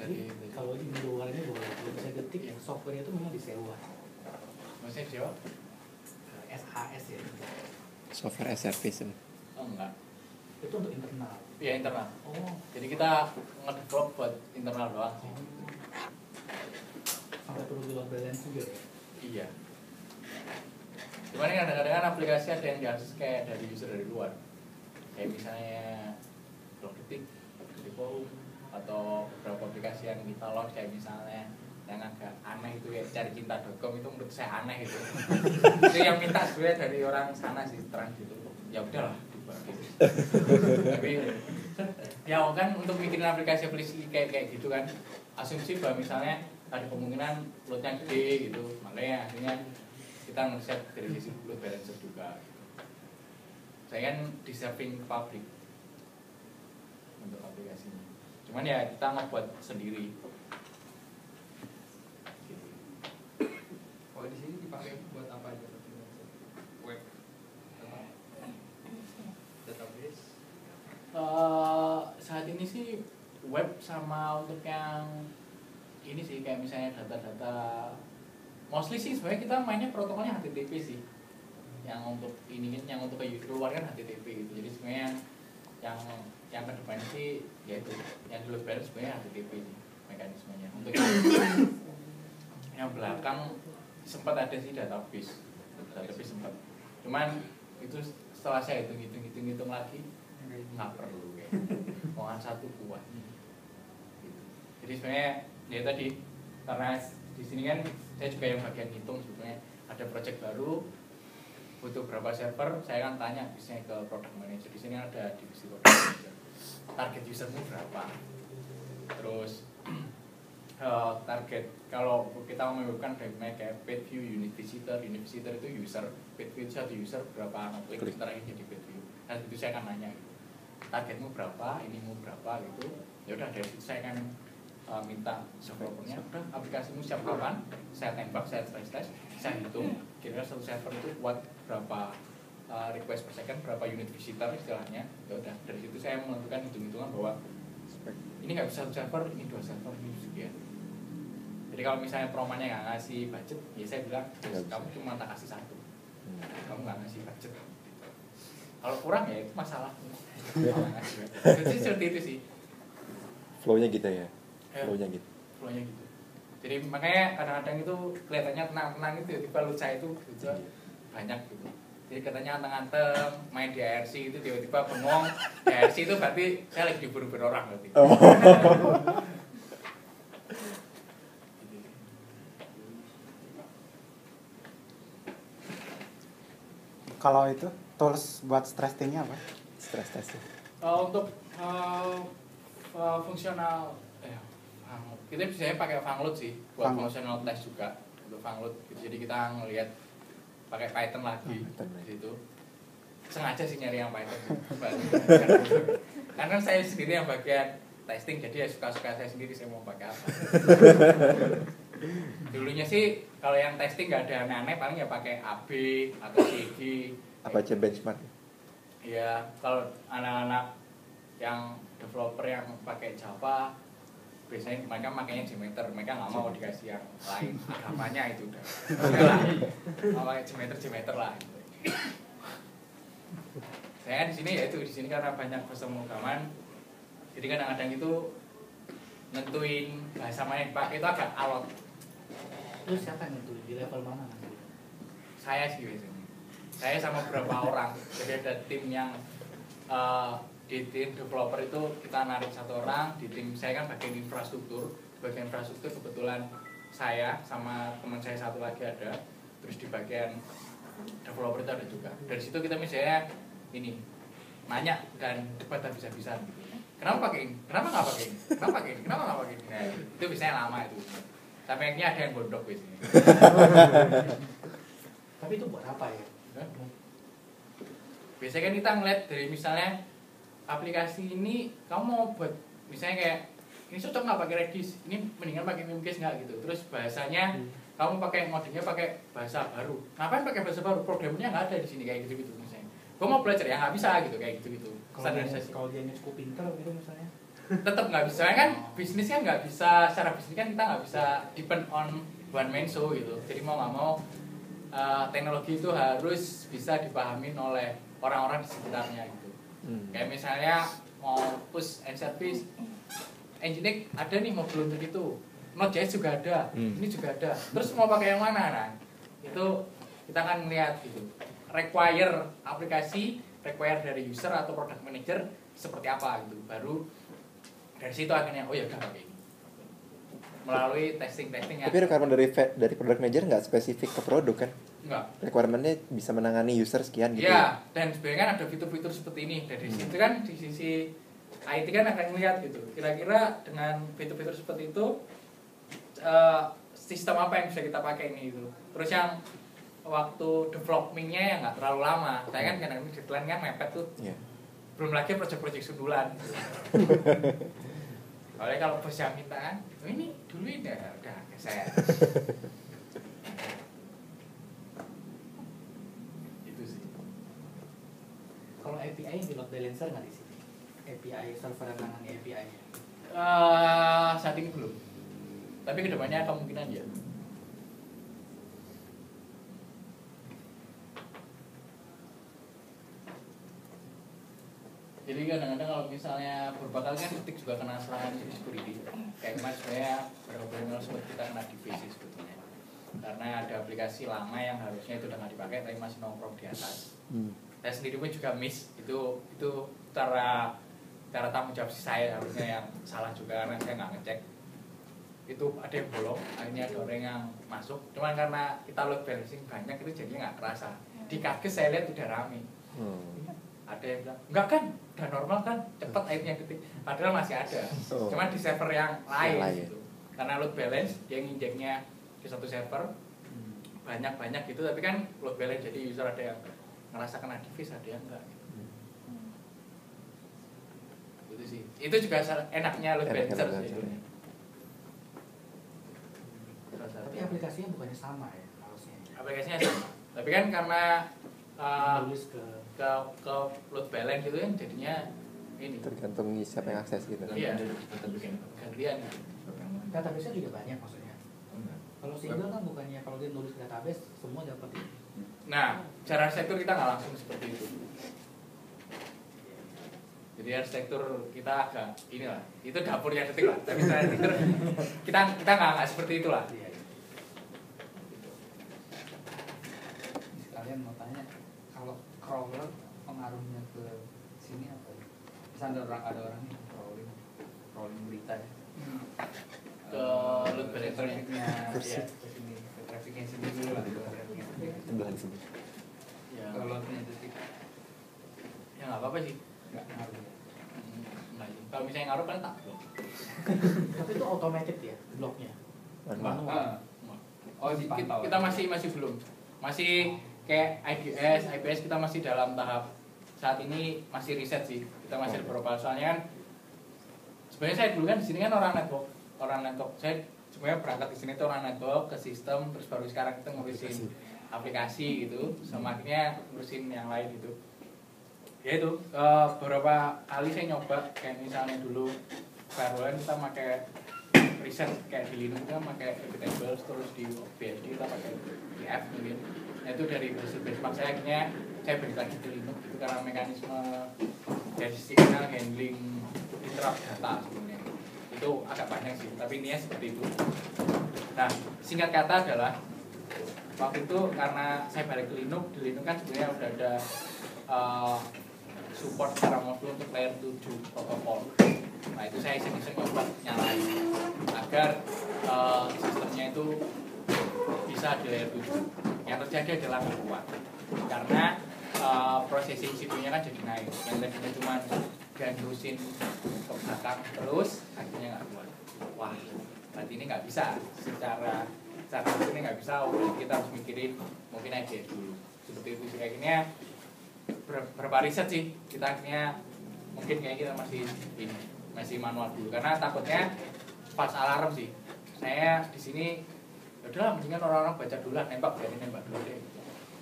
Jadi kalau di luar ini boleh, kalau saya ketik yang software itu memang disewa. Maksudnya sewa? SaaS ya. Software as service. Oh enggak. Itu untuk internal. Iya internal. Oh. Jadi kita nge-develop buat internal doang sih. Sampai perlu di load balance juga ya? Iya. Cuman kadang-kadang kan aplikasi ada yang diakses kayak dari user dari luar. Kayak misalnya Blogdetik, Forum, atau beberapa aplikasi yang kita launch kayak misalnya yang agak aneh itu ya caricinta.com itu menurut saya aneh itu. Itu yang minta sebenarnya dari orang sana sih terang gitu. Ya udahlah dibagi. Tapi ya kan untuk bikin aplikasi kayak gitu kan asumsi bahwa misalnya ada kemungkinan loadnya gede gitu, makanya akhirnya kita nge-set dari sisi load balancer juga. Saya kan di-serving public untuk aplikasinya. Cuman ya kita ngebuat sendiri. Gitu. Kalau di sini dipakai buat apa aja? Web, database. Saat ini sih web sama untuk yang ini sih kayak misalnya data-data. Mostly sih sebenarnya kita mainnya protokolnya HTTP sih. Yang untuk ini yang untuk ke luar kan HTTP gitu. Jadi sebenarnya yang ke depan sih yaitu yang di load balance sebenarnya HTTP sih mekanismenya. Untuk yang belakang sempat ada sih database sempat. Cuman itu setelah saya hitung lagi nggak perlu kayak. Omongan satu kuat. Gitu. Jadi sebenarnya ya tadi karena di sini kan saya juga yang bagian hitung sebetulnya ada project baru butuh berapa server, saya kan tanya biasanya ke product manager. Di sini ada divisi product manager. Target usermu berapa? Terus target kalau kita membutuhkan kayak page view, unit visitor itu user, page view satu user berapa klik setelah ini jadi page view. Nah itu saya akan nanya gitu. Targetmu berapa, inimu berapa gitu. Ya udah dari situ saya akan minta developernya, udah aplikasimu siap kapan? Saya tembak, saya stress, saya hitung kira-kira satu server itu buat berapa request per second, berapa unit visitor istilahnya. Ya udah dari situ saya menentukan hitung-hitungan bahwa ini nggak bisa satu server, ini dua server, ini sekian. Jadi kalau misalnya promannya nggak ngasih budget, ya saya bilang kamu cuma tak kasih satu, kamu nggak ngasih budget. Kalau kurang ya itu masalah. Jadi seperti itu sih. Flow-nya gitu ya. Flow-nya gitu. Jadi makanya kadang-kadang itu kelihatannya tenang-tenang itu tiba-tiba luca itu gitu, banyak gitu. Jadi katanya anteng-anteng main di ARC itu tiba-tiba bengong. Di ARC itu berarti saya lagi diburu-buru orang berarti. Kalau itu tools buat stress testingnya apa? Stress testing. Untuk fungsional kita biasanya pakai Fangload sih buat functional test juga untuk Fangload. Jadi kita ngelihat pakai Python lagi di situ. Sengaja sih nyari yang Python. Karena saya sendiri yang bagian testing, jadi ya suka-suka saya sendiri saya mau pakai apa. Dulunya sih kalau yang testing nggak ada aneh-aneh, paling ya pakai AB atau CG. Apa aja benchmark? Iya, kalau anak-anak yang developer yang pakai Java biasanya mereka makanya Jmeter, mereka nggak mau dikasih yang lain, agamanya itu udah mau pakai Jmeter lah gitu. Saya di sini karena banyak pemrograman, jadi kadang-kadang itu nentuin bahasa mana yang dipakai itu agak alot. Terus siapa yang nentuin di level mana nanti? Saya sih biasanya, saya sama beberapa orang, jadi ada tim yang di tim developer itu kita narik satu orang, di tim saya kan bagian infrastruktur kebetulan saya sama teman saya satu lagi ada, terus di bagian developer itu ada juga. Dari situ kita misalnya ini nanya dan debat habis-habisan. Kenapa pakai ini? Kenapa nggak pakai ini? Kenapa pakai ini? Kenapa nggak pakai ini? Nah, itu biasanya lama itu. Sampai akhirnya ada yang gondok biasanya. Tapi itu buat apa ya? Biasanya kan kita ngeliat dari misalnya aplikasi ini kamu mau buat misalnya kayak ini cocok nggak pakai Redis, ini mendingan pakai Memcached nggak gitu. Terus bahasanya kamu pakai ngodingnya pakai bahasa baru. Ngapain pakai bahasa baru? Programnya nggak ada di sini kayak gitu misalnya. Gue mau belajar ya nggak bisa gitu kayak gitu. Kalau dia cukup pintar gitu misalnya. tetap nggak bisa kan, bisnis kan nggak bisa, secara bisnis kan kita nggak bisa depend on one man show gitu. Jadi mau nggak mau teknologi itu harus bisa dipahamin oleh orang-orang di sekitarnya gitu. Kayak misalnya mau push and service, Nginx ada nih mobil untuk itu, Node.js juga ada, ini juga ada. Terus mau pakai yang mana? Nah, itu kita akan melihat gitu. Require aplikasi, require dari user atau product manager seperti apa gitu. Baru dari situ akhirnya oh ya udah pakai ini. Melalui testing yang. Tapi requirement dari product manager nggak spesifik ke produk kan? Enggak. Requirementnya bisa menangani user sekian gitu. Ya, dan sebenarnya kan ada fitur-fitur seperti ini. Dari situ kan di sisi IT kan akan melihat gitu. Kira-kira dengan fitur-fitur seperti itu sistem apa yang bisa kita pakai ini gitu. Terus yang waktu developmentnya yang nggak terlalu lama. Saya kan kadang-kadang deadline kan mepet tuh. Yeah. Belum lagi proyek-proyek sundulan. Oleh kalau bos yang minta kan, oh ini dulu ini ya udah saya. Itu sih. Kalau API di load balancer nggak di sini? API server yang nangani API-nya. Saat ini belum. Tapi kedepannya kemungkinan ya. Jadi kadang-kadang kalau misalnya beberapa kali kan Detik juga kena serangan security. Kayak kemarin sebenarnya beberapa sempat kita kena divisi sebetulnya. Karena ada aplikasi lama yang harusnya itu udah nggak dipakai tapi masih nongkrong di atas. Saya sendiri pun juga miss itu cara tanggung jawab saya harusnya yang salah juga karena saya nggak ngecek. Itu ada yang bolong, akhirnya ada orang yang masuk. Cuman karena kita load balancing banyak itu jadinya nggak kerasa. Di kaget saya lihat udah rame. Ada yang bilang, enggak kan, udah normal kan, cepat airnya Detik. Padahal masih ada, cuma di server yang lain gitu. Karena load balance, dia nginjeknya ke satu server banyak gitu, tapi kan load balance jadi user ada yang ngerasa kena device, ada yang enggak gitu. Itu sih, itu juga enaknya load balancer sih. Tapi aplikasinya bukannya sama ya harusnya? Aplikasinya sama, tapi kan karena Nulis ke load balance gitu kan jadinya ini Tergantung siapa yang akses gitu. iya gantian. database juga banyak maksudnya. Kalau single kan bukannya kalau dia nulis ke database semua dapat itu. Nah, cara arsitektur kita nggak langsung seperti itu. Jadi arsitektur kita agak inilah, itu dapurnya Detik lah. Tapi cara arsitektur kita nggak seperti itulah. Iya. Sekalian mau tanya, kalau crawler pengaruhnya ke sini apa ya? Misalnya ada orang nih crawling berita ya. Ke load balancer-nya. Trafficnya Kursi. ya, ke sini, ke trafficnya sini dulu lah, ke trafficnya. Sebelah di sini. Ya, Ke loadnya Detik ya nggak apa-apa sih. nggak ngaruh ya. Nggak sih. Kalau misalnya ngaruh kan tak blok. Tapi itu automated ya bloknya. Manual. Oh dipantau. Kita masih belum. Masih kayak IPS kita masih dalam tahap saat ini masih riset sih. Kita masih beberapa soalnya kan sebenarnya saya dulu kan di sini kan orang network. Saya sebenarnya berangkat di sini tuh orang network ke sistem, terus baru sekarang kita ngurusin aplikasi gitu, sama akhirnya ngurusin yang lain gitu. Ya itu beberapa kali saya nyoba kayak misalnya dulu firewall kita pakai riset kayak di Linux kita pakai Tables, terus di BSD kita pakai DF mungkin. Nah itu dari hasil benchmark saya akhirnya saya balik lagi ke Linux itu karena mekanisme dari signal handling interrupt data sebenarnya itu agak banyak sih, tapi intinya seperti itu. Nah singkat kata adalah waktu itu karena saya balik ke Linux, di Linux kan sebenarnya udah ada support secara modul untuk layer 7 protokol. Nah itu saya iseng-iseng nyoba nyalain agar sistemnya itu bisa di layer 7. Yang terjadi adalah nggak kuat karena processing CPU-nya kan jadi naik. Yang tadinya cuma gandusin ke belakang terus akhirnya nggak kuat. Wah berarti ini nggak bisa secara ini nggak bisa. Kita harus mikirin mungkin aja dulu seperti itu sih. Kayaknya berapa riset sih kita akhirnya mungkin kayak kita masih manual dulu karena takutnya pas alarm sih. Saya di sini udah mendingan orang-orang baca dulu lah, nembak dulu deh.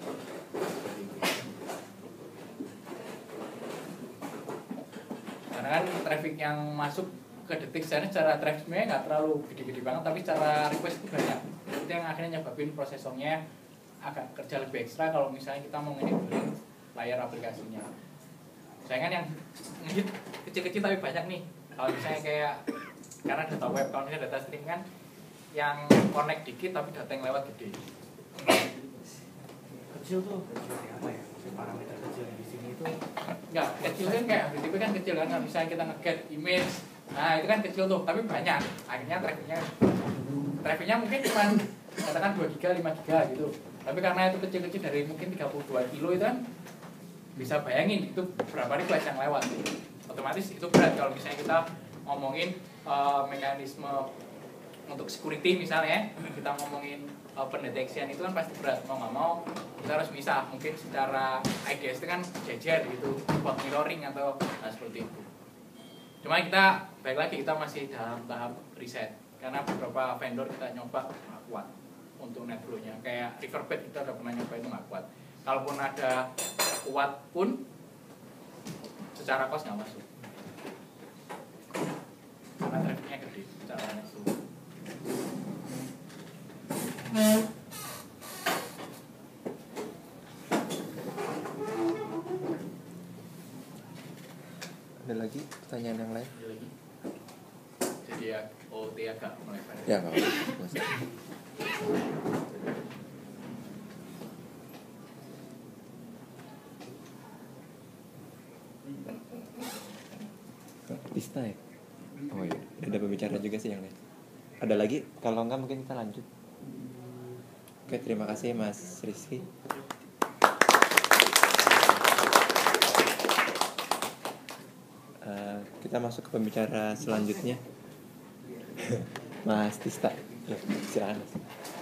Karena Sedangkan traffic yang masuk ke detik secara traffic sebenarnya nggak terlalu gede-gede banget, tapi secara request itu banyak. Itu yang akhirnya nyebabin prosesornya agak kerja lebih ekstra kalau misalnya kita mau nge-enabling layar aplikasinya. Misalnya kan yang ngehit kecil-kecil tapi banyak nih. Kalau misalnya kayak karena data web, kalau misalnya data stream kan yang connect dikit tapi data yang lewat gede. Kecil tuh kecil kayak apa ya? Parameter kecil yang di sini itu Enggak, kecil kan kayak HTTP kan kecil kan, nggak misalnya kita nge-get image. Nah, itu kan kecil tuh, tapi banyak. Akhirnya trafficnya mungkin cuma katakan 2 giga, 5 giga gitu. Tapi karena itu kecil-kecil dari mungkin 32 kilo itu kan bisa bayangin itu berapa request yang lewat. Otomatis itu berat kalau misalnya kita ngomongin mekanisme untuk security misalnya, kita ngomongin pendeteksian itu kan pasti berat, mau nggak mau kita harus misah. Mungkin secara IDS itu kan jejer gitu buat mirroring atau seperti itu. Cuma kita baik lagi kita masih dalam tahap riset karena beberapa vendor kita nyoba nggak kuat untuk net flow-nya. Kayak Riverbed kita udah pernah nyoba itu nggak kuat. Kalaupun ada kuat pun secara cost nggak masuk karena trafficnya gede secara net flow. Ada lagi pertanyaan yang lain? Ada lagi. Jadi ya OT agak melebar. Ya nggak apa-apa. Tista ya? Oh iya, ada pembicara juga sih yang lain. Ada lagi? Kalau enggak mungkin kita lanjut. Oke, terima kasih Mas Rizky. Kita masuk ke pembicara selanjutnya. Mas Tista, silakan.